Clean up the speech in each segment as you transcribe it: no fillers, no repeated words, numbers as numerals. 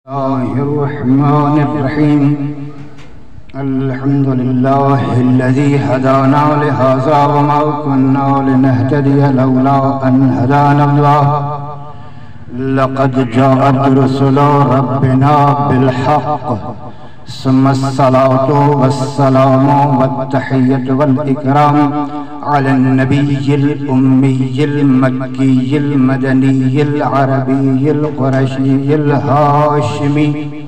बिस्मिल्लाहिर्रहमानिर्रहीम अल्हम्दुलिल्लाहिल्लज़ी हदाना लिहाज़ा वमा कुन्ना लिनहतदिया लौला अन हदानल्लाह लक़द जाअत रुसुलु रब्बिना बिलहक़्क़ सुम्मस्सलातु वस्सलामु वत्तहिय्यतु वल इकराम अला नबिय्यिल उम्मिय्यिल मक्किय्यिल मदनिय्यिल अरबिय्यिल कुरैशिय्यिल हाशिमी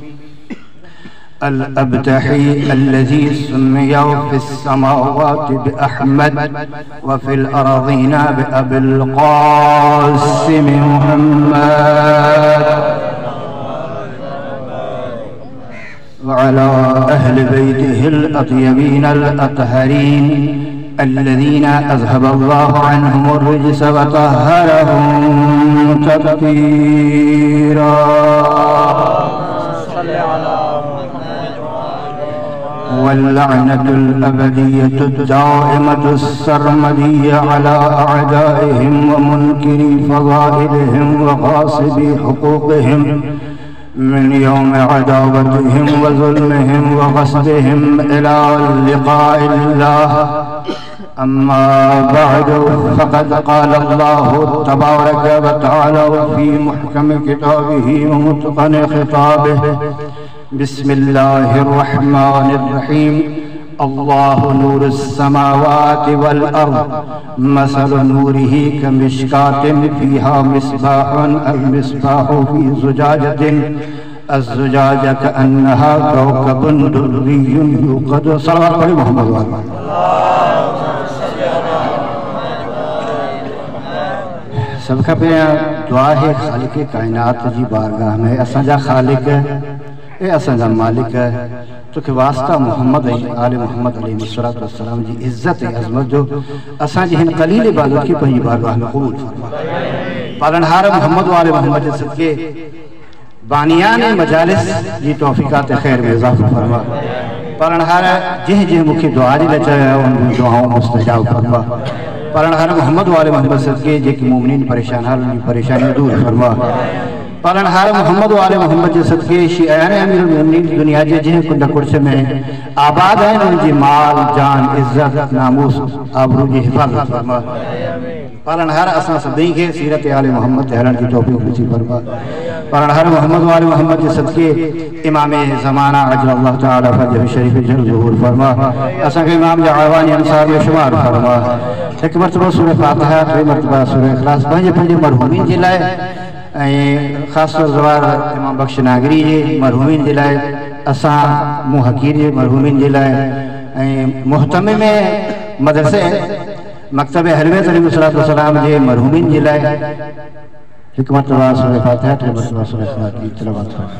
अल अब्तही अल्लज़ी सुम्मिया फिस समावाति बिअहमद व फिल अर्ज़ीना बिअबिल क़ासिम मुहम्मद वअला अहलि बैतिहिल अत्यबीन अल अतहरीन अल्लज़ीना अज़हबल्लाहु अन्हुमुर रिज्स व तह्हरहुम तत्हीरा वल्लअनतुल अबदिय्यतु दाइमतु सर्मदिय्य अला अअदाइहिम व मुनकिरी फ़ज़ाइलिहिम व ग़ासिबी हुक़ूक़िहिम मिन यौम अदावतिहिम व ज़ुल्मिहिम व ग़स्बिहिम इला लिक़ाइल्लाह अम्मा बअदु फ़क़द क़ाल अल्लाहु तबारक व तआला फ़ी मुहकम किताबिही व मुत्क़न ख़िताबिही बिस्मिल्लाहिर्रहमानिर्रहीम अल्लाहु नूरुस समावाति वल अर्ज़ मसलु नूरिही कमिश्कातिन फ़ीहा मिस्बाहुन अल मिस्बाहु फ़ी ज़ुजाजतिन अज़्ज़ुजाजा कअन्नहा कौकबुन दुर्रियुन युक़द। सल्लल्लाहु अलैहि मोहम्मद। सबका पहिरियां दुआ है ख़ालिक़ कायनात जी बारगाह में असांजा ख़ालिक़ ए असांजा मालिक तोखे वास्ता मोहम्मद आले मोहम्मद अलैहिस्सलातु वस्सलाम जी इज्जत अज़मत जो असांजी हिन क़लील इबादत की पंहिंजी बारगाह में क़बूल फरमा। पालनहार मोहम्मद आले मोहम्मद जे सदके बानियान मजालिस जी तौफ़ीक़ात ख़ैर में इज़ाफ़ो फरमा। पालनहार जंहिं जंहिं मूंखे दुआ जी चयो उन दुआऊं मुस्तजाब फरमा। पालनहार मोहम्मद आले मोहम्मद सदके जेके मोमिनीन परेशान हाल परेशानियां दूर फरमा। पालनहार मोहम्मद आले मोहम्मद जे सदके शियाने अमीरुल मोमिनीन दुनिया जे जंहिं कुंड कुर्स में आबाद आहिनि उनजी माल जान इज्जत नामूस आबरू जी हिफ़ाज़त फरमा। पालनहार असां सभई खे सीरत आले मोहम्मद ते हलण जी तौफ़ीक़ नसीब फरमा। पालनहार मोहम्मद आले मोहम्मद जे सदके इमाम ज़माना अजलल्लाहु तआला फ़ज़लहु शरीफ़ जो ज़ुहूर फरमा। असांखे इमाम जा आवानी अंसार में शुमार फरमा। हिकु मरतबा सूरह फ़ातिहा, टे मरतबा सूरह इख़लास पंहिंजे मरहूमीन जे लाइ ख़ासि तौर ज़वार इमाम बख्श नागरी जे मरहूमीन जे लाइ, असां मूं हकीर जे मरहूमीन जे लाइ ऐं मुहतमे में मदरसे मकतब हलवेत अलैहिस्सलातु वस्सलाम जे मरहूमीन जे लाइ हिकु मरतबा सूरह फ़ातिहा, टे मरतबा सूरह इख़लास की तिलावत फरमा।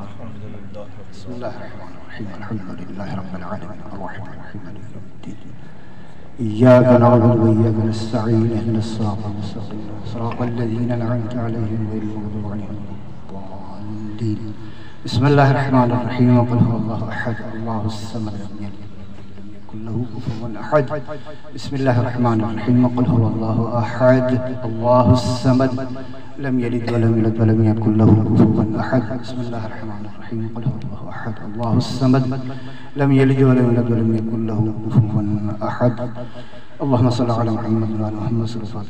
बिस्मिल्लाहिर्रहमानिर्रहीम अल्हम्दुलिल्लाहि रब्बिल आलमीन अर्रहमानिर रहीम मालिकि यौमिद्दीन इय्याका नअबुदु व इय्याका नस्तईन इहदिनस सिरातल मुस्तक़ीम सिरातल लज़ीना अनअमता अलैहिम गैरिल मग़्दूबि अलैहिम वलद्दाल्लीन। बिस्मिल्लाहिर्रहमानिर्रहीम क़ुल हुवल्लाहु अहद अल्लाहुस समद लम यलिद वलम यकुल लहू कुफुवन अहद। बिस्मिल्लाहिर्रहमानिर्रहीम क़ुल हुवल्लाहु अहद अल्लाहुस समद लम यलिद वलम यूलद वलम यकुल लहू कुफुवन अहद। बिस्मिल्लाहिर्रहमानिर्रहीम क़ुल हुवल्लाहु अहद अल्लाहुस समद लम यलिद वलम यूलद वलम यकुल लहू कुफुवन अहद। अल्लाहुम्मा सल्लि अला मुहम्मद व अला मुहम्मद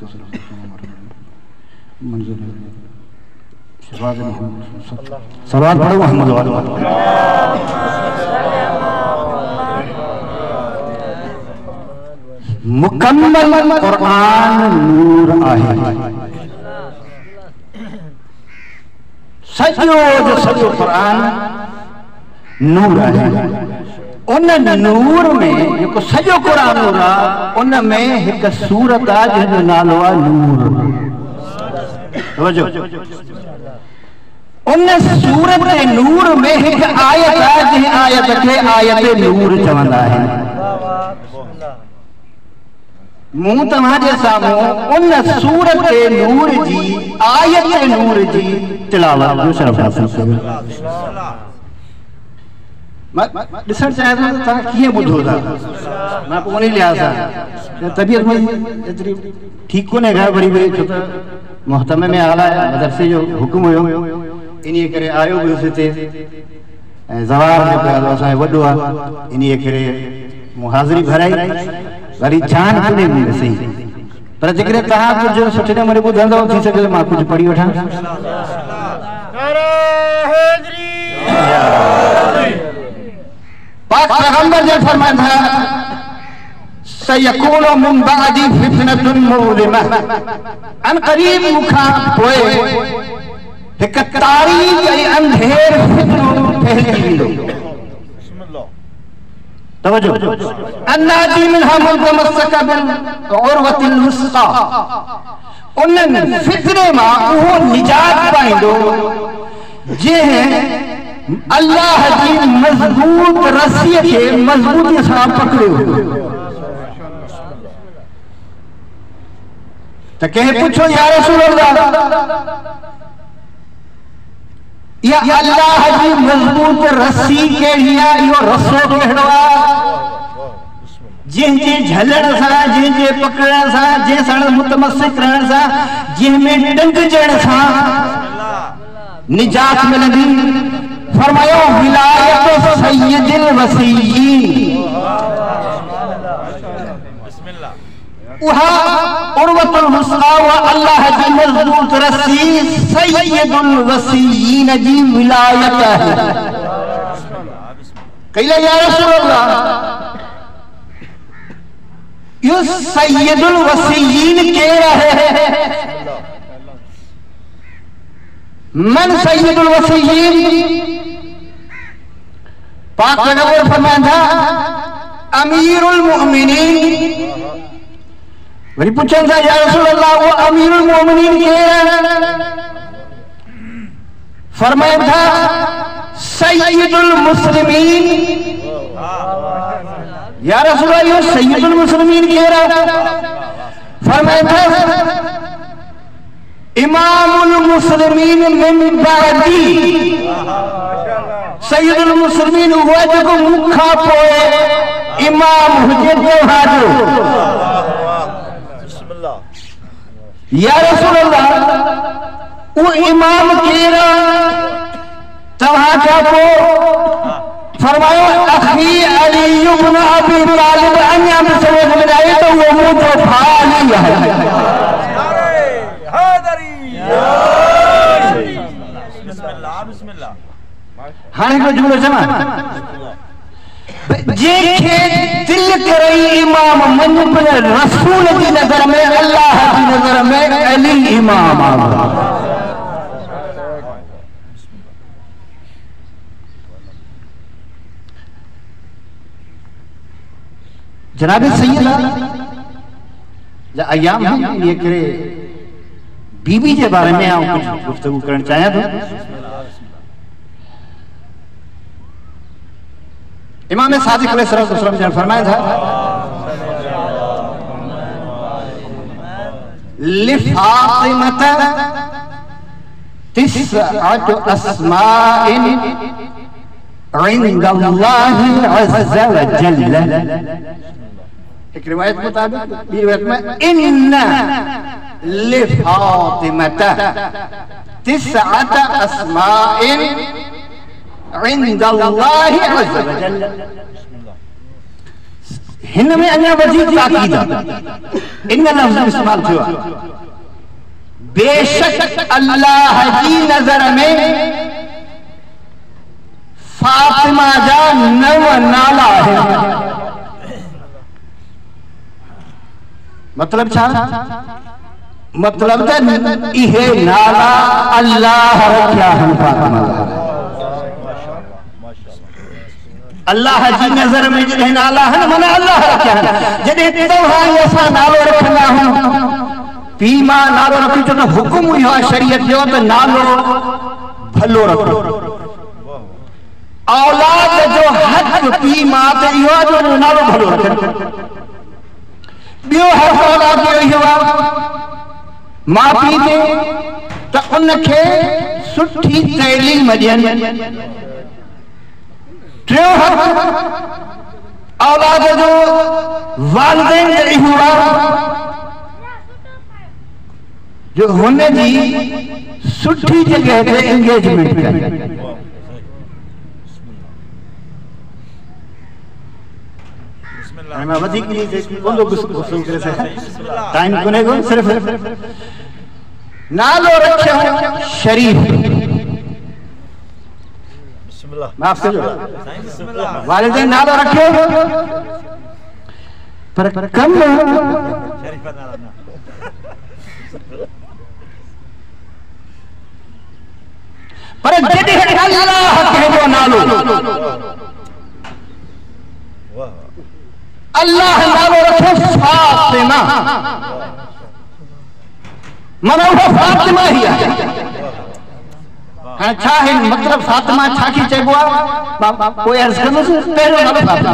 सलावत पढ़ो मोहम्मद वाले मुकम्मल कुरान नूर आहे। सॼो कुरान नूर आहे। उन नूर में जेको सॼो कुरान नूर आहे उन में हिकु सूरत आहे जंहिंजो नालो आहे नूर। उन सूरत नूर में हिकु आयत आहे जंहिं आयत खे आयत नूर चवंदा आहिनि। मूं तव्हांजे साम्हूं उन सूरत नूर जी आयत नूर जी तिलावत जो शरफ़ हासिल कयो। ॾिसणु चाहियां थो त तव्हां कीअं ॿुधो था। मां पोइ उन लिहाज़ सां तबियत मुंहिंजी एतिरी ठीकु कोन्हे घर वरी छो त मोहतमे में आला मदरसे जो हुक्म हुयो इन करे आयो भी हिते ज़वार में पियो असांजो वॾो आहे इन करे मूं हाज़िरी भराई वरी जान कोन्हे मूं में सही पर जेकॾहिं तव्हां कुझु सुठे नमूने ॿुधंदव थी सघे मां कुझु पढ़ी वठां पाक पैगंबर ने फरमाया सयकूनु मिन बादी फितनतुन मुज़लिमा अन करीब मुखा पोए हिक तारीक़ ऐं अंधेर फितनो फैलिजी वेंदो तवज्जो अन्नाजी मिनहा मुतमस्सक बिल उर्वतिल वुस्क़ा उन फितने मां उहो निजात पाइंदो जे अल्लाह जी मजबूत रस्सी के मजबूती से पकड़ियो तो कहे पूछो या रसूल अल्लाह या अल्लाह जी मजबूत रस्सी के हिया यो रस्सो केड़ो जिनके झलण सा जिनके पकड़ण सा जे सण मुतमस्सिक रहण सा जिन में डंगजण सा निजात मिलंदी फरमायो विलायत सय्यदिल वसीयीन उहा उर्वतुल वुस्क़ा व अल्लाह जी मजबूत रस्सी सय्यदुल वसीयीन जी विलायत है कहिला या रसूल अल्लाह यो सय्यदुल वसीयीन केड़ा है मन सय्यदुल वसीयीन पाक पैगंबर फरमाया अमीरुल मुमिनीन वरी पूछन था या रसूल अल्लाह वो अमीरुल मुमिनीन केड़ा फरमाया था सय्यदुल मुस्लिमीन या रसूल अल्लाह यो सय्यदुल मुस्लिमीन केड़ा फरमाया था इमामुल मुस्लिमीन मिन बादी सय्यदुल मुस्लिमीन हुआ जो मुखा पोए इमाम हुजे त्योहारो या रसूल अल्लाह वो इमाम केरा तव्हां का को फरमायो अखी अली इब्न अबी तालिब अन्या में समझ में आए तो वो मुझे भाई है हाँ को जुमलो जमा जेके दिल करई इमाम मन पर रसूल की नजर में अल्लाह की नजर में अली इमाम जनाब सैयदा अयाम ये करे बीबी के बारे में आप कुछ गुफ्तगू करना चाहें तो इमाम सादिक अलैहिस्सलाम ने फरमाया था लिफातिमत तिस्अतु अस्माइन इंदल्लाहि अज़्ज़ व जल्ल एक रिवायत मुताबिक बी रिवायत में इन्ना लिफातिमत तिस्अत अस्माइन इंदल्लाहि अज़्ज़ व जल्ल हिन में अन्या वजीद ताकीद इन लफ्ज़ इस्तेमाल थियो बेशक अल्लाह जी नजर में फातिमा जा 9 नाला है मतलब छा मतलब इहे नाला अल्लाह रखिया हम फातिमा अल्लाह जी नजर में जॾहिं नाला है माना अल्लाह रखिया जॾहिं तव्हां असां नालो रखंदा हूं पी मां नालो रखी तो हुकुम इहो आहे शरीयत जो त नालो भलो रखो औलाद जो हक पी मां ते इहो जो नालो भलो रखे ॿियो हक औलाद जो इहो आहे मां पीउ खे त उनखे सुठी तइलीम ॾियनि टियों हक औलाद जो वालिदैन जो इहो आहे जो होने जी सुठी जगह पे एंगेजमेंट करें। मैं वधिक नहीं कोन गुस्सो करे से टाइम कोने को सिर्फ नालो रखे हो शरीफ। बिस्मिल्लाह माफ करो वालिदैन नालो रखे पर कम शरीफ नालो पर जदे अल्लाह कहबो नालो अल्लाह नालो रखो फातिमा मना वो फातिमा ही है। हाँ छा है मतलब फातिमा छा की चइबो कोई अर्ज करो पहलो नालो फातिमा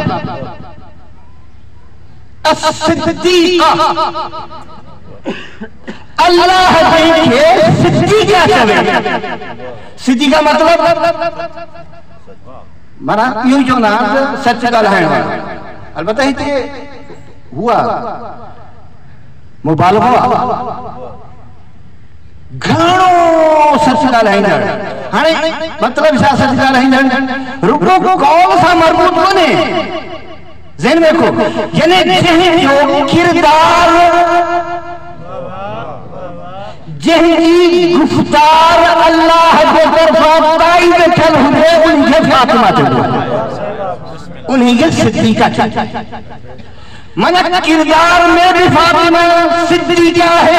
अस-सिद्दीका अल्लाह देखे सिद्दीका चवे। सिद्दीका मतलब माना यूं जो ना सच ॻाल्हाइण वारो। अलबत्ता हिते हुआ मुबालगो घणो सच ॻाल्हाईंदड़। हाणे मतलब छा सच ॻाल्हाईंदड़ रुगो कौल सां मरबूत कोन्हे ज़हन में रखो यानी जंहिंजो किरदार जंहिंजी गुफ्तार अल्लाह जे तरफ़ां ताई वेठल हुजे उनखे फातिमा चइबो उन्हीं के सिद्दीका मन किरदार में भी फातिमा सिद्दीका है।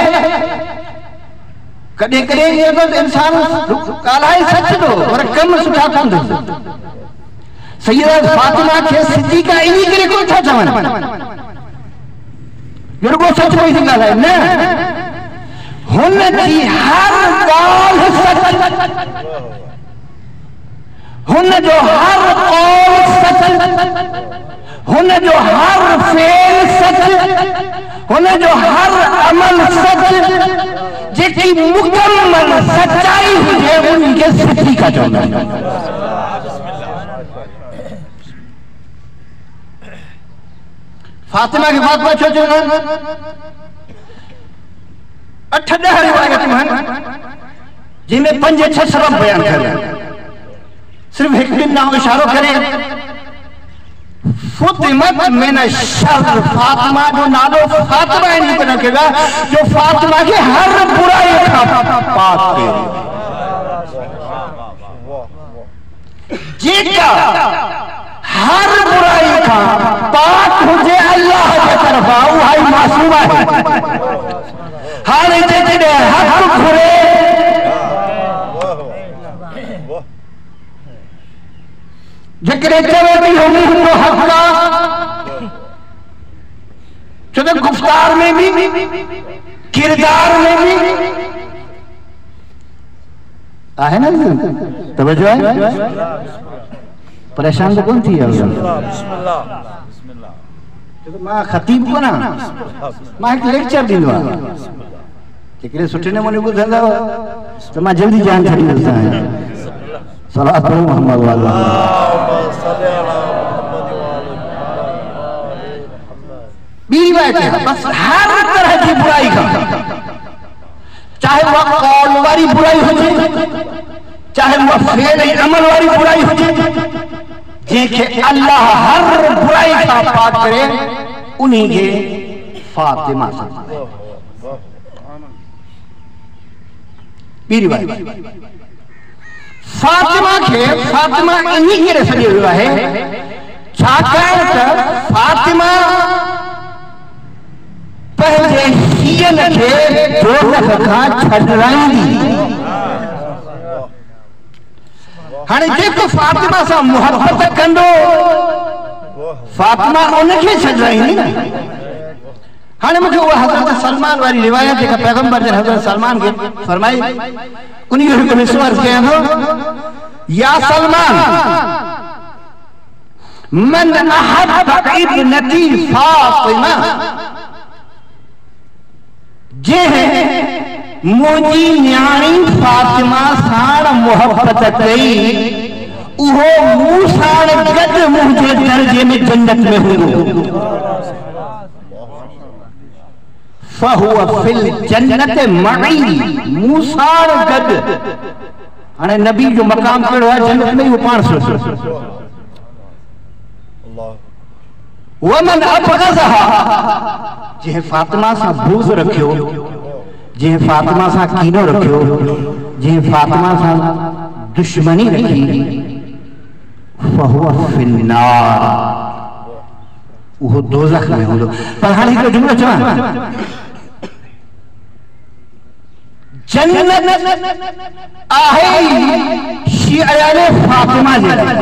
कदे कदे इंसान ॻाल्हाए सच दो पर कम सुठा कंदो। सैयदा फातिमा के सिद्दीका इन्हीं करे कोन था चवन रुगो सच कोई थी ॻाल्हाए न हुन जी हर ॻाल्हि सच हुन जो हर कौल सच हुन जो हर फेल सच हुन जो हर अमल सच जेकी मुकम्मल सच्चाई हुजे उनके सिद्दीका चवंदा आहिनि। फातिमा के फातिमा छो चवंदा आहिनि? 8-10 रिवायतूं आहिनि जंहिंमें 5-6 सबब बयान कयल आहिनि। सिर्फ एक दिन ना इशारो करे फुतिमत मिन शर्र फातिमा जो नालो फातिमा इन को रखेगा जो फातिमा के हर बुराई का पाक है। जेका हर बुराई का पाक हुजे अल्लाह के तरफ उहाई मासूमा है। हाणे जेके हक घुरे जकरे चवे भी होगी तो हक़ा चलो गुफ्तार में भी किरदार में भी आहे ना तवज्जो है परेशान तो कौन थी बिस्मिल्लाह मां खतीब को ना मां एक लेक्चर दिंदो जेकरे सुठे नमूने ॿुधंदा तो मां जल्दी जान छॾी वेंदो आहियां। सलात मोहम्मद वाला बस हर तरह की बुराई का चाहे वह कौल वाली बुराई हो चाहे वह फेल अमल वाली बुराई हो जेके अल्लाह हर बुराई का पाक करे उन्हीं के फातिमा फातिमा के फातिमा इन्हीं के सॼो वियो आहे छाकाणि त फातिमा पंहिंजे हीअन खे दोज़ख खां छॾाईंदी। हाणे जेको फातिमा सां मुहबत कंदो फातिमा उनखे छॾाईंदी न। हाणे मूंखे उहा हज़रत सलमान वारी रिवायत जेका पैगंबर जन हज़रत सलमान खे फरमाई उन जो हिकु हिसो अर्ज़ कयां थो या सलमान मन अहब इब्नती फातिमा जे मुंहिंजी न्याणी फातिमा साण मुहबत कई उहो मूं साण गॾु मुंहिंजे दर्जे में जन्नत में हूंदो। फहुव फिल जन्नत मई मूसार गद। हाणे नबी जो मकाम कहिड़ो आहे जन्नत में, वो पाण सोचो। वमन अबगज़हा, जंहिं फातिमा सां बूज़ रखियो, जंहिं फातिमा सां कीनो रखियो, जंहिं फातिमा सां दुश्मनी रखी, फहुव फिन्नार, वो दोज़ख में हूंदो। पर हाणे हिकिड़ो जुमिलो चवां, जन्नत आहे शियाने फातिमा जे लाइ,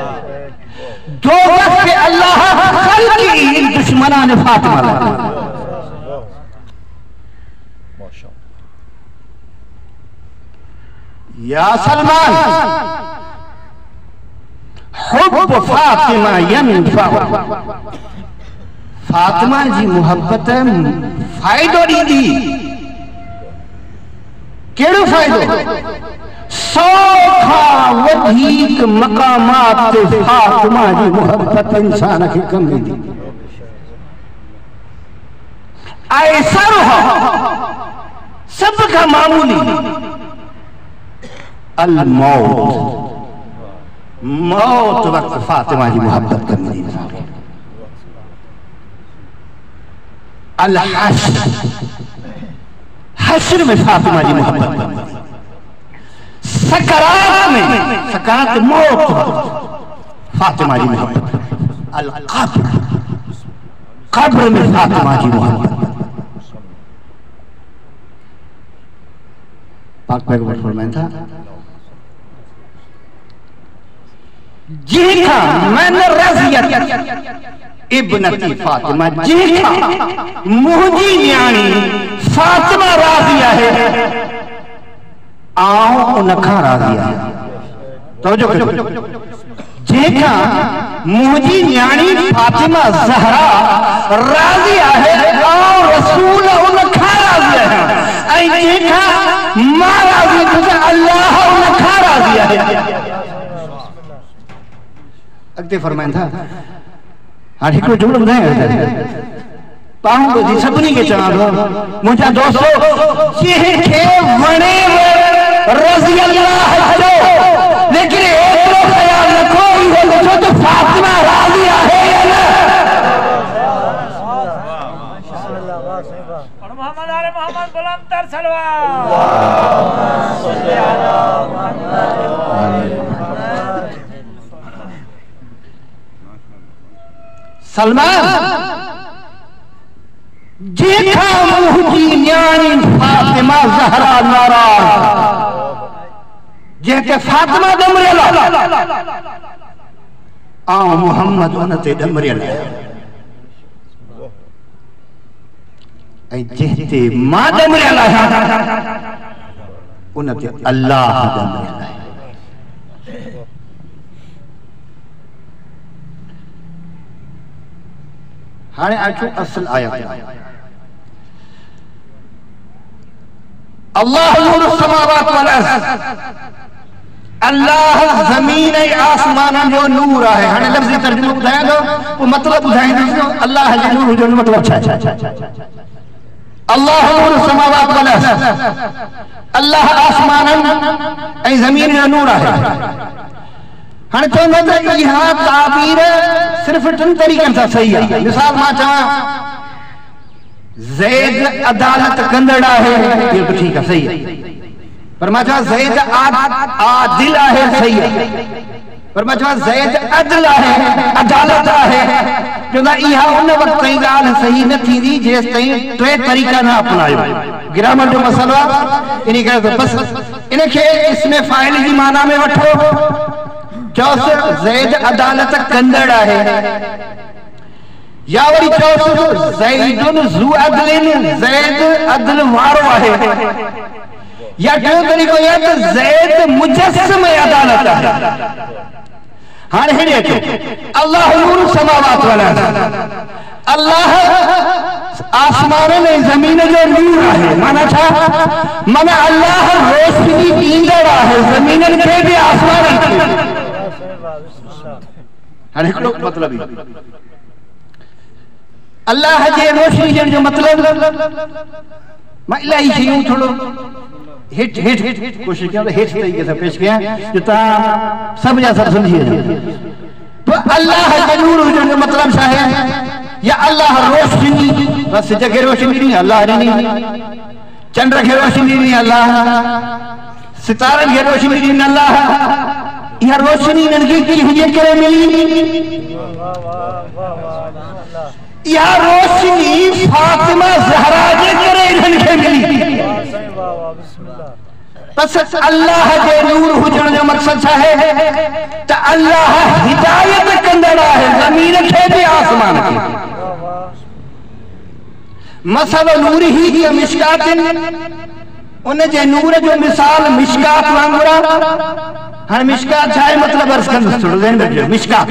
दोज़ख के अल्लाह खल्क़ी दुश्मनान फातिमा लाइ। या सलमान हुब्ब फातिमा यनफा, फातिमा जी मोहब्बत फायदो ॾींदी। कहिड़ो फ़ाइदो? 100 खां वधीक मक़ामात ते फातिमा जी मोहब्बत इंसान खे कम ईंदी। ऐसरुहा, सब खां मामूली, अल मौत, मौत वक्त फातिमा जी मोहब्बत कम ईंदी इंसान खे। अल हश्र, हश्र में फातिमा जी मोहब्बत कम ईंदी। सकरात में, सकरात मौत फातिमा जी मोहब्बत। अल क़ब्र, क़ब्र में फातिमा जी मोहब्बत। पाक पैगंबर फरमाया था, जेका मन रज़ियत इब्नती फातिमा, जेका मुंहिंजी न्याणी फातिमा राज़ी आहे, आऊं उन खां राज़ी आहियां। तवजो कजो, जेका मुंहिंजी न्याणी फातिमा ज़हरा राज़ी आहे, आऊं रसूल उन खां राज़ी आहियां। ऐं जेका मां राज़ी आहियां, अल्लाह उन खां राज़ी आहे। अॻिते फरमाइनि था, हाणे हिकिड़ो जुमिलो ॿुधायां, पाऊं ॿुधी सभिनी खे चवां थो, मुंहिंजा दोस्तो, जंहिंखे वणेव रज़ी अल्लाह जो, लेकिन एतिरो ख़याल रखो, इहो ॾिसो त फातिमा राज़ी आहे या न। मोहम्मद आले मोहम्मद बुलंद तर सलवात। सलमान, जेका मुंहिंजी न्याणी फातिमा ज़हरा नाराज़, जंहिंखे फातिमा ॾमरियल आहे, आऊं मोहम्मद उन ते ॾमरियल आहियां। ऐं जंहिं ते मां ॾमरियल आहियां, उन ते अल्लाह ॾमरियल आहे। हाणे अचो असल आयत। अल्लाह नूर समावात वल अर्ज़, अल्लाह ज़मीन ऐं आसमान जो नूर आहे। हाणे लफ़्ज़ी तर्जुमो ॿुधायां थो, पोइ मतिलबु ॿुधाईंदुसि अल्लाह जे नूर जो मतिलबु छा आहे। अल्लाह नूर समावात वल अर्ज़, अल्लाह आसमान ऐं ज़मीन जो नूर आहे। हाणे चवंदा त इहा ताबीर सिर्फ़ 3 तरीक़नि सां सही आहे। मिसाल मां चवां, ज़ैद अदालत कंदड़ आहे, इहो त ठीकु आहे, सही आहे। पर मां चवां ज़ैद आदिल आहे, सही आहे। पर मां चवां ज़ैद अदल आहे, अदालत आहे, चवंदा इहा उन वक़्त ताईं ॻाल्हि सही न थींदी जेसि ताईं 3 तरीक़ा न अपनायो। ग्रामर जो मसइलो आहे, इन करे बस इनखे इसमें फ़ाइल जी माना में वठो, चौस ज़ैद अदालत कंदड़ आहे, या वरी चौस ज़ैदुन ज़ू अदलिन, ज़ैद अदल वारो आहे, या टियों तरीक़ो इहो त ज़ैद मुजस्सिम अदालत आहे। हाणे हेॾे अचो, अल्लाह नूर समावात वल अर्ज़, अल्लाह आसमान में ज़मीन जो नूर आहे। माना छा? माना अल्लाह रोशनी ॾींदड़ आहे, ज़मीननि खे बि आसमाननि खे। हाणे हिकिड़ो मतिलबु अल्लाह जे रोशनी ॾियण जो मतिलबु मां इलाही शयूं थोरो हेठि कोशिशि कयां त हेठि तरीक़े सां पेश कयां जो तव्हां सभु जा सभु सम्झी वञो। तो अल्लाह जे नूर हुजण जो मतिलबु छा आहे? या अल्लाह रोशनी, बस सिज खे रोशनी ॾिनी अल्लाह ॾिनी, चंड खे रोशनी ॾिनी अल्लाह, सितारनि खे रोशनी ॾिनी अल्लाह। इहा रोशनी इन्हनि खे किंहिंजे करे मिली? इहा रोशनी फातिमा ज़हरा जे करे इन्हनि खे मिली। बस अल्लाह जे नूर हुजण जो मक़सद छा आहे त अल्लाह हिदायत कंदड़ आहे ज़मीन खे बि आसमान खे। मसलो नूर ही मिशकातिन, उन जे नूर जो मिसाल मिशकात वांगुर आहे। हाणे मिशकात छा आहे मतिलबु अर्ज़ कंदुसि थोरो ध्यानु रखिजो। मिशकात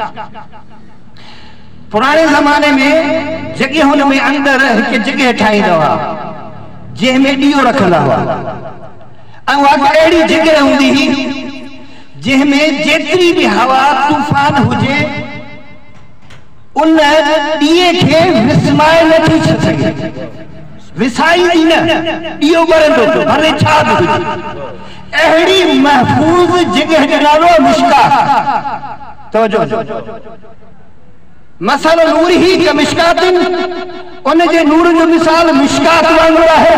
पुराणे ज़माने में जॻह में अंदरि हिकु जॻह ठाहींदा हुआ जंहिंमें ॾीओ रखंदा हुआ ऐं उहा अहिड़ी जॻह हूंदी हुई जंहिंमें जेतिरी बि हवा तूफ़ान हुजे उन ॾीए खे विस्माए नथी सघे, विसाईंदी न, ॾीओ ॿरंदो पियो भले छा बि हुजे। अहिड़ी महफ़ूज़ जॻह जो नालो मिशकात। तवजो, मसलो नूर ही का मिशकातिन, उन जे नूर जो मिसाल मिशकात वांगुर आहे।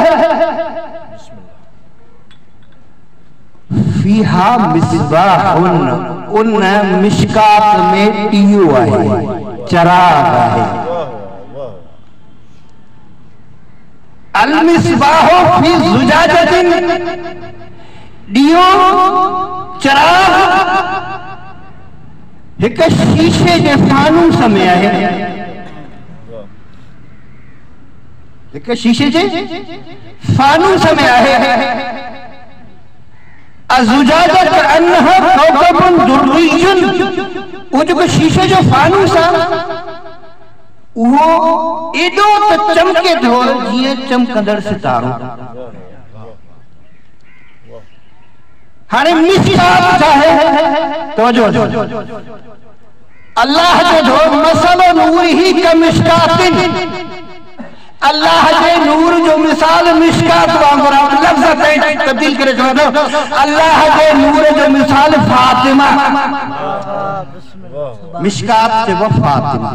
फीहा मिसबाहुन, उन मिशकात में ॾीओ आहे, चराग आहे। अल मिसबाहु फी ज़ुजाजतिन, ॾीओ चराग एक शीशे के फानूस में है, एक शीशे के फानूस में है। अज़ुजाजत अन्हा कौकबुन दुर्रियुन, वो जो शीशे जो फानूस है वो एडो त चमके थो जीअं चमकंदड़ सितारो। हाणे मिशकात छा आहे? तवजो, अल्लाह जो मसलो नूर ही का मिशकातिन, अल्लाह जे नूर जो मिसाल मिशकात वांगुर आहे। लफ़्ज़ तब्दील करे चवंदो अल्लाह जे नूर जो मिसाल फातिमा, मिशकात से वो फातिमा।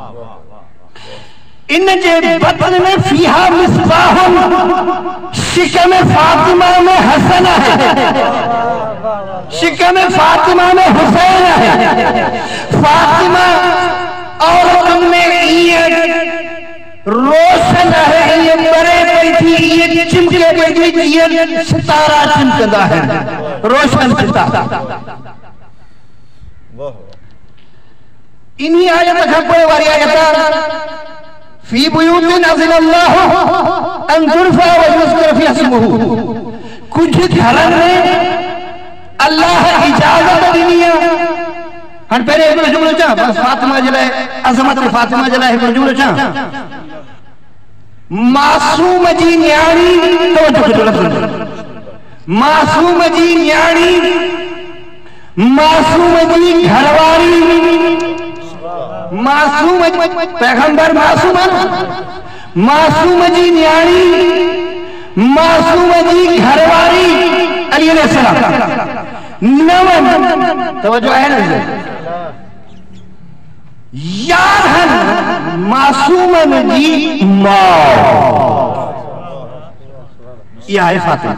इन जे बतन में फीहा मिसबाहुन, शिकम फातिमा में हसन है, शिकम फातिमा में हुसैन है। फातिमा औरतुन में ये रोशन है, ये बरे पई थी, ये चिमके पई थी, ये सितारा चिमकदा है, रोशन सितारा। इन्हीं आयत खां पोइ वारी आयत फी बुयूतिन अज़िनल्लाहु अन तुरफ़ा व युज़करा फ़ीहा इस्मुहु, कुछ घरनि में अल्लाह इजाज़त ॾिनी आहे। हाणे पहिरियों हिकिड़ो जुमिलो चवां, बसि फातिमा जे लाइ, अज़मत फातिमा जे लाइ हिकिड़ो जुमिलो चवां। मासूम जी न्याणी, तवजो लफ़्ज़, मासूम जी न्याणी, मासूम जी घरवारी, मासूम पैगंबर मासूम है, मासूम जी न्याणी, मासूम जी घरवारी अली अलैहिस्सलाम। नवन तवज्जो है ना, यार मासूमन जी मां, यह है फातिमा।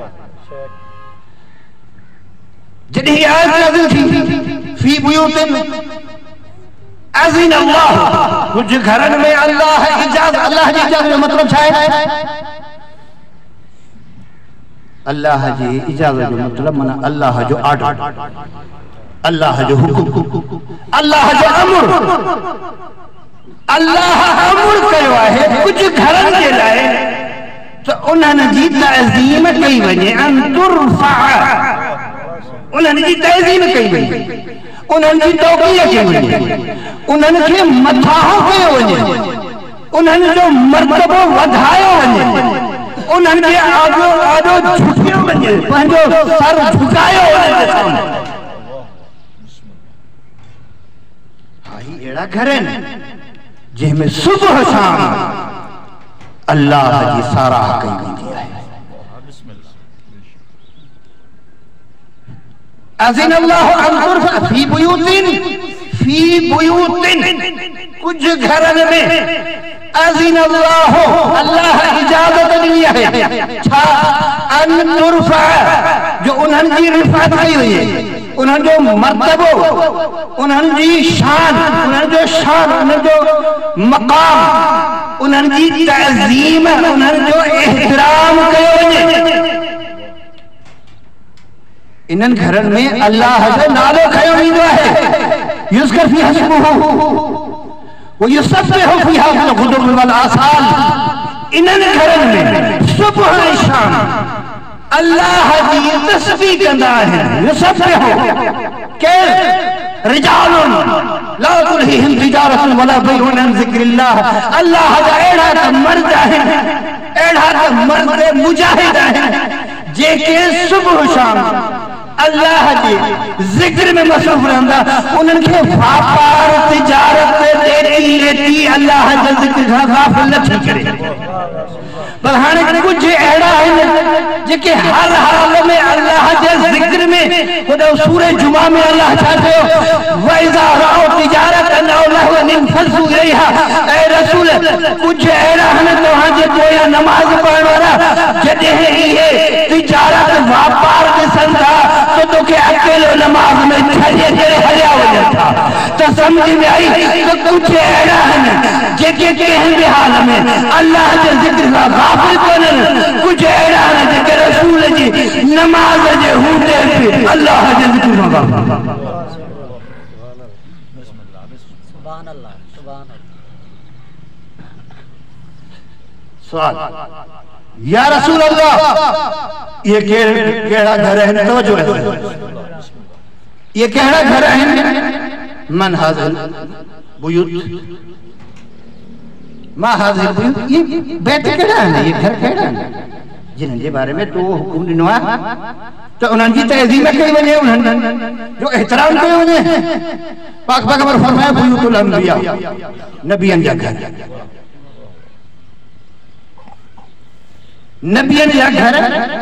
जॾहिं आयत नाज़िल थी फी बुयूतिन अज़िन अल्लाह, कुछ घरनि में अल्लाह इजाज़त, अल्लाह जी इजाज़त जो मतलब छा है? अल्लाह जी इजाज़त जो मतलब माना अल्लाह जो ऑर्डर, अल्लाह जो हुकुम, अल्लाह जो अमर। अल्लाह अमर कयो आहे कुछ घरनि जे लाइ त उन्हनि जी तअज़ीम कई वञे, अन तुरफ़ा, उन्हनि जी तअज़ीम कई वञे, उन्हनि जी तौक़ीर कई वञे, उन्हनि खे मथां कयो वञे, उन्हनि जो मर्तबो वधायो वञे, उन्हनि खे आॾो झुकियो वञे, पंहिंजो सर झुकायो वञे साम्हूं। हा, ही अहिड़ा घर आहिनि जंहिंमें सुबह शाम अल्लाह जी साराह कई वेंदी आहे। अज़िन अल्लाहु अन तुरफ़अ फी बुयूतिन कुछ घरनि में अज़िन अल्लाहु अल्लाह इजाज़त दी है छा अन तुरफ़अ जो उन्हनि जी रिफ़अत कई वई है, उन्हनि जो मर्तबो, उन्हनि जी शान, उन्हनि जो मक़ाम, उन्हनि जी तअज़ीम, उन्हनि जो एहतराम कयो वञे। इन्हनि घरनि में अल्लाह जो नालो खयो वेंदो आहे। युज़कर फ़ीहा इस्मुहु व युसब्बिहु फ़ीहा बिल गुदुव्वि वल आसाल। इन्हनि घरनि में सुबह ऐं शाम अल्लाह जी तस्बीह कंदा आहिनि। युसब्बिहु के रिजालुन ला तुल्हिहिम तिजारतुन वला बैउन अन ज़िक्रिल्लाह। अल्लाह जा अहिड़ा त मर्द आहिनि, अहिड़ा त मर्द मुजाहिद आहिनि जेके सुबह शाम अल्लाह जी जिक्र में मसरूफ रहंदा। उन्हनि खे व्यापार तिजारत देती लेती अल्लाह जे जिक्र खां गाफ़िल न थी करे। पर हाणे कुछ अहिड़ा आहिनि जेके हर हाल में अल्लाह जे जिक्र में, खुदा सूरह जुमा में अल्लाह छा चयो, वइज़ा रअौ तिजारतन औ लहवन इंफज़ू इलैहा। ऐ रसूल कुछ अहिड़ा आहिनि तव्हां जे पोयां नमाज़ पढ़ण वारा जॾहिं इहे तिजारत वापार ॾिसनि था तो तोखे अकेलो नमाज़ में छॾे करे हलिया वञनि था। त सम्झ में आई तो कुछ अहिड़ा आहिनि जेके कंहिं बि हाल में अल्लाह जे ज़िक्र खां गाफ़िल कोन्हनि। कुछ अहिड़ा आहिनि जेके रसूल जी नमाज़ जे हूंदे बि अल्लाह जे ज़िक्र खां गाफ़िल। सुभान अल्लाह, सुभान अल्लाह। सवाल, या रसूल अल्लाह ये केड़ा घर है? तवज्जो है, ये केड़ा घर है? मन हाज़िल बुयूत, मा हाज़िल बुयूत, ये बैत केड़ा है? ये घर केड़ा है जिन जे बारे में तो हुकुम दिनो है तो उन्हनि जी तहज़ीम कई वञे, उन्हनि जो एहतराम कयो वञे। पाक पैगंबर फरमाया बुयूतुल अंबिया, नबियन जा घर, नबियन जा घर।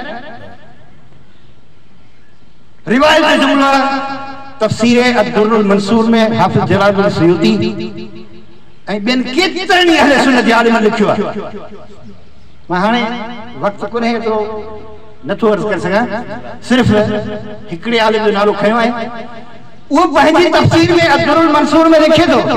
रिवायत का जुमला तफसीर अद्दुर्रुल मंसूर में हाफिज जलालुद्दीन सुयूती ऐं ॿियनि केतिरनि अहले सुन्नत जे आलिमनि लिखियो आहे। मां हाणे वक़्तु कोन्हे एतिरो नथो अर्ज़ करे सघां, सिर्फ़ हिकिड़े आलिम जो नालो खयो आहे। उहो पंहिंजी तफसीर में अद्दुर्रुल मंसूर में लिखे थो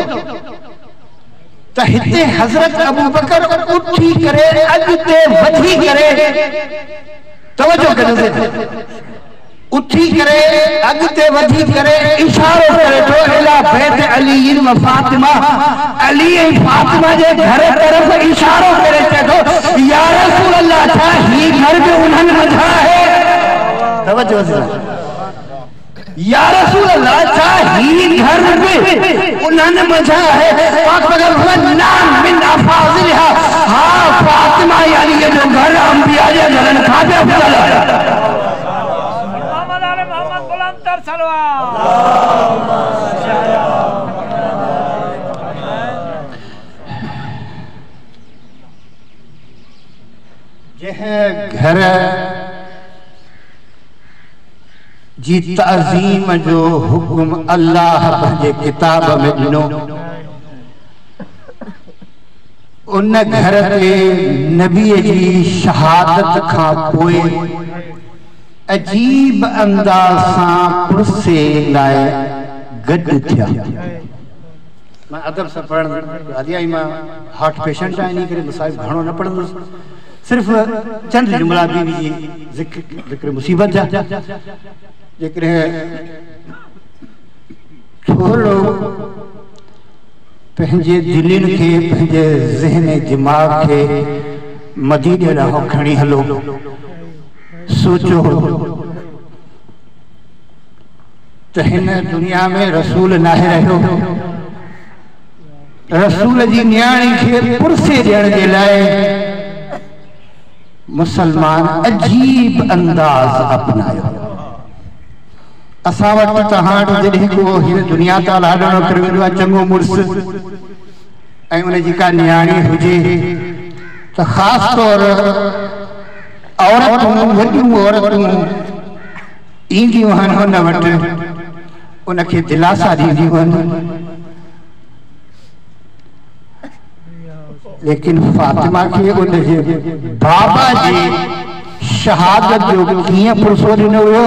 त हिते हज़रत अबू बकर उठी करे अॻिते वधी करे, तवज्जो कजो, उठी करे अॻिते वधी करे इशारो करे थो इला बैत अली व फातिमा। अली ऐं फातिमा जे घर तरफ़ इशारो करे चए थो, या रसूल अल्लाह छा ही घर बि उन्हनि मंझां आहे? तवज्जो, या रसूल अल्लाह छा ही घर बि उन्हनि मंझां आहे? पाक पैगंबर नाम मिन अफाज़िलहा, हा फातिमा अली जो घर अंबिया जे घरनि खां बि अफ़ज़ल आहे। घर जी ताज़ीम जो हुक्म अल्लाह पंहिंजे किताब में ॾिनो, उन घर ते नबीअ जी शहादत खां पोइ अजीब अंदाज सां पुरसे लाइ गॾु थिया। मां अदब सां पढ़ण आदि आई, मां हार्ट पेशेंट आहियां, इन करे मसाइब घणो न पढ़ंदुसि, सिर्फ़ चंद जुमला बीवी जी ज़िक्र मुसीबत जा। जेकॾहिं थोरो पंहिंजे दिलनि खे, पंहिंजे ज़हन दिमाग़ खे मदीने ॾांहुं खणी हलो, सोचो त हिन दुनिया में रसूल नाहे रहियो, रसूल जी न्याणी खे पुरसे ॾियण जे लाइ मुसलमान अजीब अंदाज अपनायो। असां वटि तव्हां वटि जॾहिं को हिन दुनिया तां लाॾो न करे वेंदो आहे, चङो मुड़ुसु ऐं उन जी का न्याणी हुजे तो ख़ास तौर औरतूं वॾियूं औरतूं ईंदियूं आहिनि हुन वटि उनखे दिलासा ॾींदियूं आहिनि। लेकिन फातिमा खे उनजे बाबा जी शहादत जो कीअं पुरसो ॾिनो वियो?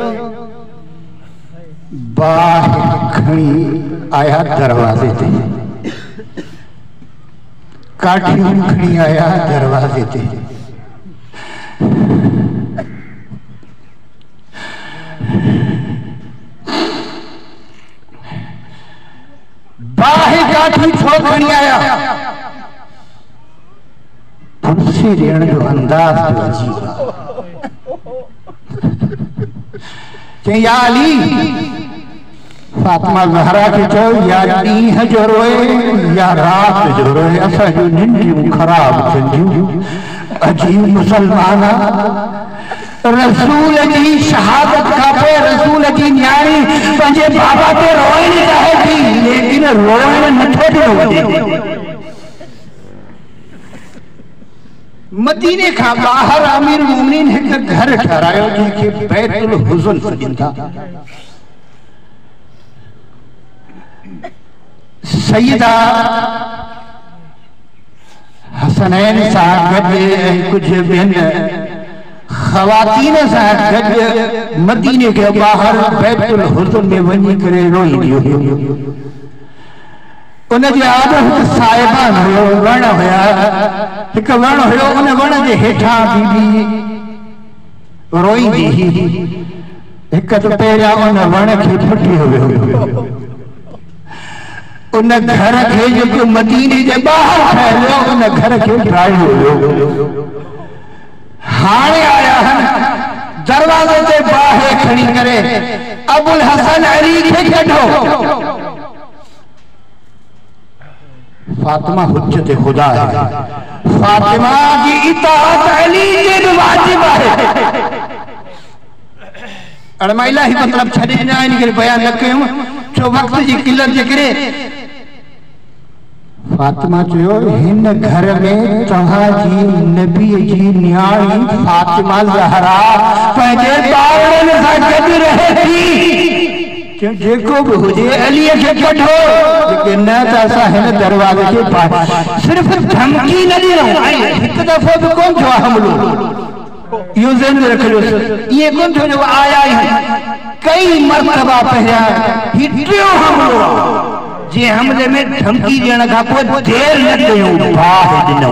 बाहि खणी आया दरवाज़े ते, काठियूं खणी आया दरवाज़े ते। बाहि काठी छो खणी आया? पुरसे ॾियण जो अंदाज़ अजीब आहे। चई या अली, फातिमा ज़हरा खे चयो या ॾींहं जो रोए या रात जो रोए, असांजूं निंडियूं ख़राब थियंदियूं। अजीब मुसलमान रसूल जी शहादत खां पोइ रसूल जी न्याणी पंहिंजे बाबा ते रोइण चाहे थी, लेकिन रोइण नथो ॾिनो वञे। मदीने खां ॿाहिरि अमीर मोमिनीन हिकु घर ठारायो जंहिंखे बैतुल हुज़न सॾीनि था। सैयदा हसनैन सां गॾु ऐं कुझु ॿियनि ख़वातीन सां गॾु मदीने के ॿाहिरि बैतुल हुज़न में वञी करे रोईंदियूं हुयूं। उनजे आॾो हिकु साहिबान हुयो, वण हुया, हिकु वण हुयो, उन वण जे हेठां बीबी रोईंदी हुई। हिकु त पहिरियां उन वण खे फुटी वियो, उन घर खे जेको मदीने जे ॿाहिरि ठहियो उन घर खे ठाहियो हुयो। हाणे आया आहिनि दरवाज़े ते बाहि खणी करे, अबुल हसन अली खे कढो। फातिमा हुज्जत खुदा है, फातिमा जी इताअत अली जे बि वाजिब आहे। अड़मा इलाही मतलब छॾे ॾिना आहिनि करे बयान न कयूं छो वक़्त जी किलत जे करे। फातिमा चयो हिन घर में तव्हांजी नबी जी न्याणी फातिमा ज़हरा पंहिंजे ॿारनि सां गॾु रहे थी। जेको भी हुजे अली के कढो, लेकिन न त असां हिन दरवाज़े के पास सिर्फ धमकी न ॾियूं। हिक दफ़ो भी कोन थियो हमलो, इहो ज़हन में रखियो। ये कोन थियो जो आया ही कई मरतबा पहिरियां ही टियों हमलो जे हमले में धमकी ॾियण खां पोइ देर न कयूं, बाहि ॾिनो।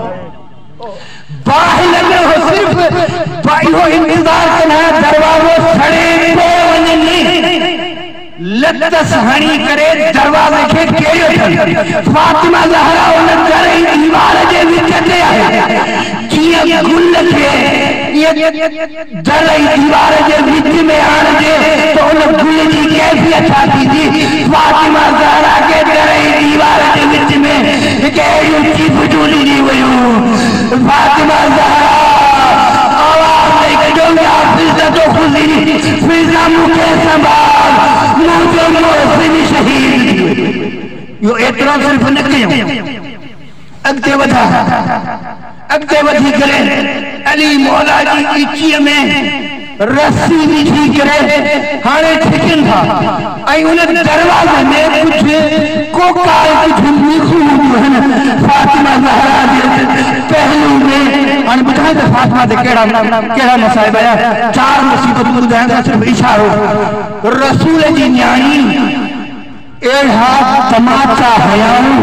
बाहि न ॾिनो, सिर्फ इहो इंतज़ार कना दरवाज़ो सड़े पियो वञे, लतस हणी करे दरवाज़े खे केड़ियो अथनि। फातिमा ज़हरा उन घर जी दीवार जे विच ते आहे, जीअं गुल खे दर जी दीवार जे विच में आणिजे त उन गुल जी कैफ़ियत छा थींदी। फातिमा ज़हरा खे दर जी दीवार जे विच में हिकु अहिड़ियूं चीफूं ॾिनी वयूं। फातिमा ज़हरा आवाज़ ॾेई कढो, या फिज़ा तो ख़ुदी, फिज़ा मूंखे संभाल, मुझे मोहसिन शहीद। यो एतिरो सिर्फ न कयूं, अॻिते वधा, अॻिते वधी करे अली मौला जी इचीअ में रस्सी विझी करे हाणे छिकनि था ऐं उन दरवाज़े में कुझु कोका कुझु मीखूं आहिनि फातिमा ज़हरा जे पहलू में। हाणे ॿुधाए त फातिमा ते कहिड़ा मसाइब आया। 4 मुसीबतूं ॿुधाइण खां सिर्फ़ इशारो। रसूल जी न्याणी अहिड़ा तमाचा हयाऊं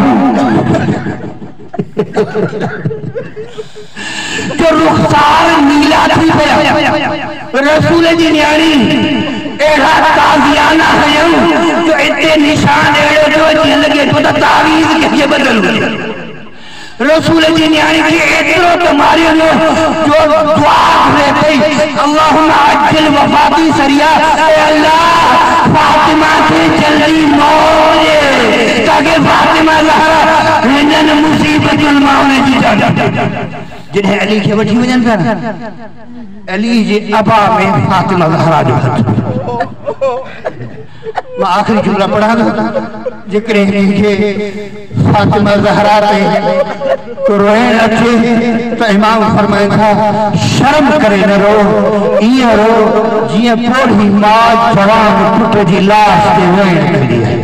जो रुखसार नीला थी पिया। रसूल जी न्याणी अहिड़ा ताज़ियाना हयाऊं जो इते निशान अहिड़ो जो जीअं लॻे थो त तावीज़ कंहिंखे बदल हुजे। रसूल जी न्याणी खे एतिरो त मारियो जो दुआ घुरे पई, अल्लाहुम्मा अज्जिल वफ़ाती सरिया, अल्लाह फातिमा खे जल्दी मौत ॾे ताकि फातिमा ज़हरा हिननि मुसीबतुनि मां उन जी जान। जॾहिं अली खे वठी वञनि पिया, अली जे अबा में फातिमा ज़हरा जो हथ, मैं आखिरी जुमला पढ़ा जिक्र के फातिमा ज़हरा ते रोए लथे तो इमाम फरमाए था शर्म करे न रो इं रो जिए पोढ़ी मां जवान पुट जी लाश ते वेण करी है।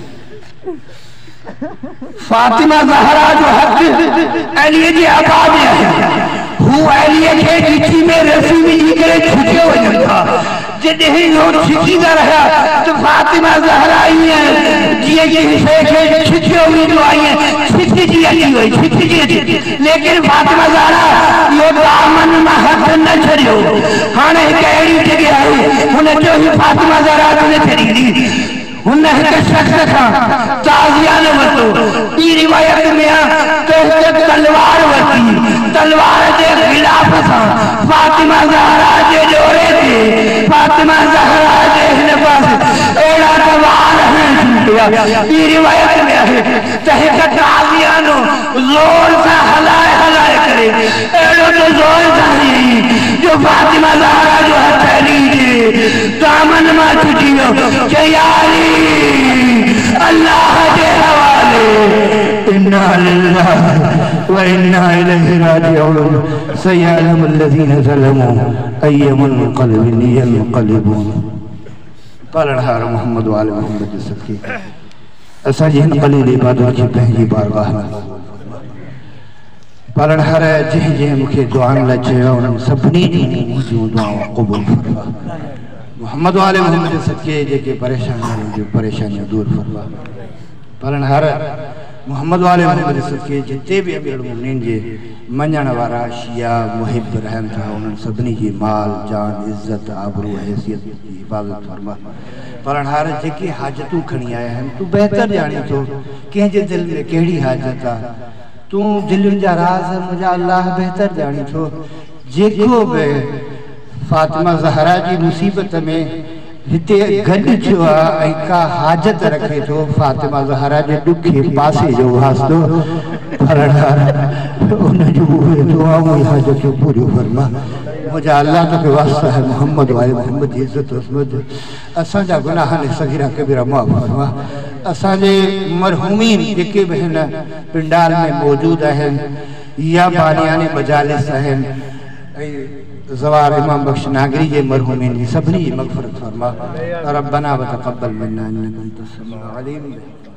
फातिमा ज़हरा जो हक अली जी अबा में है हूँ अली के ॾिठी में रसी विझी करे छुटियो वञनि था जॾहिं हो छिकींदा रहिया तो फातिमा ज़हरा ईअं जीअं कंहिं शइ खे छिकियो वेंदो आहे ईअं छिकिजी अची वई छिकिजी अची लेकिन फातिमा ज़हरा इहो दामन मां हथ न छॾियो। हाणे हिकु अहिड़ी जॻह आहे हुन चयो ही फातिमा ज़हरा न छॾींदी हुन हिकु शख़्स खां ताज़िया न वरितो। ॿी रिवायत में आहे त हिकु तलवार वरिती तलवार जे ख़िलाफ़ सां फातिमा ज़हरा जे ॾोरे ते फातिमा ज़हरा जे हिन पासे अहिड़ा त वार हणण छूटिया। ॿी रिवायत में आहे त हिकु ताज़ियानो ज़ोर सां हलाए हलाए करे अहिड़ो त ज़ोर सां हयईं जो फातिमा ज़हरा जो हथ अली जे दामन मां छुटी वियो। चई अल्लाह के हवाले इन्ना लिल्लाहि व इन्ना इलैहि राजिऊन सयअलमु अल्लज़ीना ज़लमू अय्य मुनक़लिबिन यनक़लिबून। पालनहार मोहम्मद व आले मोहम्मद जे सदके असां जी हिन क़लील इबादत खे पंहिंजी बारगाह में पालनहार जंहिं जंहिं मूंखे दुआउनि लाइ चयो उन्हनि सभिनी जूं दुआऊं क़बूल फरमा। मोहम्मद वाले मोहम्मद जे सदके जेके परेशानियां दूर फरमा। पालनहार मोहम्मद वाले मोहम्मद जे सदके जिते भी अमीरुल मोमिनीन जे मञण वारा शिया मुहिब रहनि था उन्हनि सभिनी जी माल जान इज़त आबरू हैसियत जी हिफ़ाज़त फरमा। पालनहार जेके हाजतूं खणी आया आहिनि तूं बहितर ॼाणी थो कंहिंजे दिलि में कहिड़ी हाजत आहे तूं दिलुनि जा राज़ मुंहिंजा अल्लाह बहितर ॼाणी थो। जेको बि फातिमा ज़हरा जी मुसीबत में हिते गॾु थियो आहे ऐं का हाजत रखे थो फातिमा ज़हरा जे ॾुखे पासे जो वास्तो पालनहार उन जूं उहे दुआऊं हाजतूं पूरियूं फरमा। मुंहिंजा अल्लाह तोखे वास्ता है मोहम्मद वाले मोहम्मद जी इज़त उस्मत असांजा गुनाह ने सगीरा कबीरा माफ़ फरमा। असांजे मरहूमीन जेके बि हिन पिंडाल में मौजूद आहिनि या बानियाने मजालिस आहिनि ऐं ज़वार इमाम बख्श नागरी जे मरहूमीन जी सभिनी जी मग़फ़िरत फरमा। रब्बना व तक़ब्बल मिन्ना इन्नका अंतस समीउल अलीम।